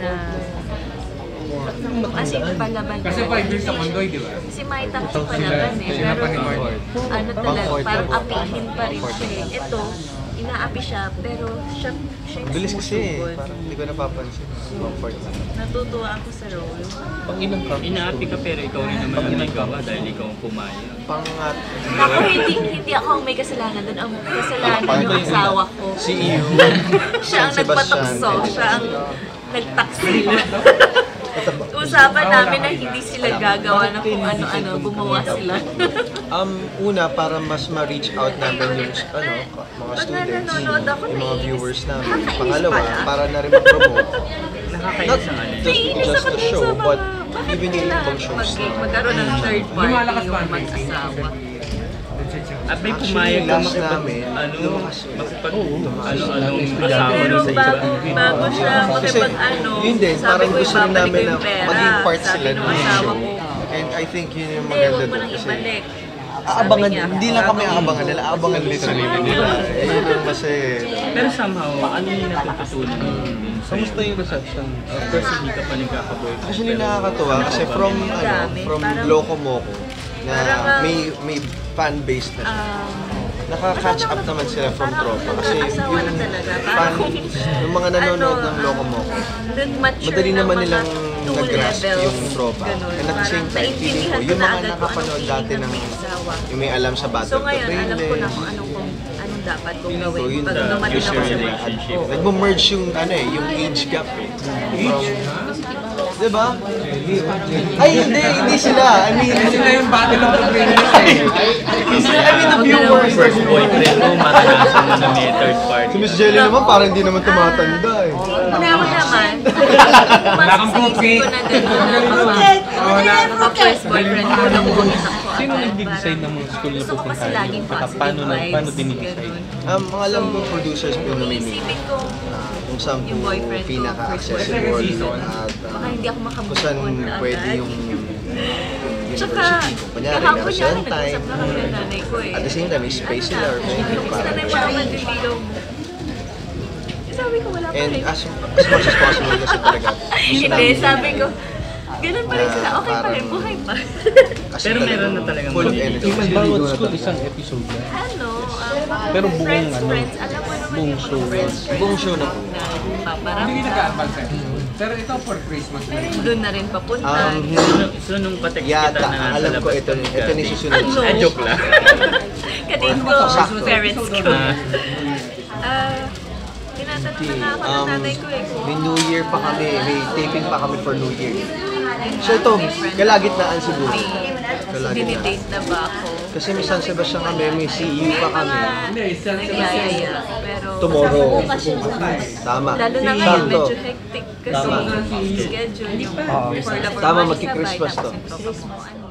na as in palaban Kasi 5 years sa Kondoy, di ba? si Maita kasi palaban eh. Pero ano talaga, parang apihin pa rin siya eh. Ito, inaapi siya, pero siya yung Bilis kasi eh. sumugod. Parang hindi ko napapansin. Comfort lang. Natutuwa ako sa role. Pang ilang ka? Inaapi ka pero ikaw rin naman ang nagawa dahil ikaw ang pumayag. Pangat. Ako hindi ako ang may kasalanan doon. Ang kasalanan yung asawa ko. Si Iyo. Siya ang nagpatukso. Siya ang nagtaksil. Usapan namin na hindi sila gagawa ng kung ano-ano, gumawa sila. Una, para mas ma-reach out namin yung mga students, yung mga viewers namin. Pangalawa, para na rin ma-promote. Not just the show, but even yung ibang shows na. Magkaroon ng third party yung mag-asawa. At may pumayag ka makipag, anong asawa sa iba. Bago siya makipag-ano, yun din, sabi parang ko gusto rin ibabalik namin ko na yung pera. maging part sila Sabi ng ng asawa show. ko, And I think yun yung hindi, maganda huwag mo doon nang kasi ibalik. aabangan, hindi lang kami aabangan nila, aabangan literally nila. Kasi Pero somehow, ano yung natututunan mo? Kamusta yung reception? Of course, hindi ka pa nagkakaboy. actually nakakatuwa kasi from Loco Moco na may fan base na siya. Naka-catch up naman sila from tropa kasi yung fan, yung mga nanonood ng Loco Moco, madali naman nilang nag-grasp yung tropa. And at the same time, feeling ko, yung mga nakapanood dati ng yung may alam sa Battle So of the ngayon, alam ko na Brainless, kung anong dapat kong feeling ko gawin yun pag na dumating ako sa relationship. nagmo-merge yung yung age gap eh. Diba? Ay, hindi sila. I mean, Sila yung Battle of the Brainless eh. the viewers. First boyfriend mo, maranasan mo na may third party. Si Miss Jelly naman parang hindi naman tumatanda eh. Ako naman, Wala kang masisisip ko na gano'n na first boyfriend ko na pumunta ko. Sino nag-decide ng mga school na Gusto ko kasi pupuntahan? laging positive Paano vibes. dinidecide? Mga alam ko producers po nominate Iisipin ko, kung saan po yung boyfriend ko, pinaka-accessible at baka hindi ako kung saan makamove pwede yung Tsaka, university. Kung kunyari, kahapon meron niya, silang nag-usap time. na kami ng nanay ko eh. At the same time, may space sila or something Gusto para na yung mga mandibilaw mo. Sabi ko, wala pa And rin. as much as possible kasi talaga. Hindi, sabi ko, ganun pa rin sila. Okay pa rin, buhay pa. Kasi Pero meron talagang na talagang full of mali. energy. Yung bawat school, isang episode lang. Ano, Pero buong friends, ano, friends. Alam mo naman buong yung show. mga friends. Buong show na po. Parang Hindi nag-a-advance eh. Pero ito for Christmas na rin. doon na rin papunta. So nung patext kita Yata, na nasa alam ko labas ito ka ni ni Gabby. susunod. Ano? Joke lang. Kadate ko, Sakto. parents ko. Ah, Tinatanong na nga ako ng nanay ko eh. May New Year pa kami, may taping pa kami for New Year. So ito, kalagitnaan siguro. Kalagitnaan. Dinidate na ba ako? Kasi may San Sebastian kami, may CU pa kami. Nagyayaya. Pero Tomorrow. bukas yun sa Tama. lalo na ngayon, Sakto. medyo hectic kasi Tama. schedule yung for the Tama, Formalism magki-Christmas by to. tapos yung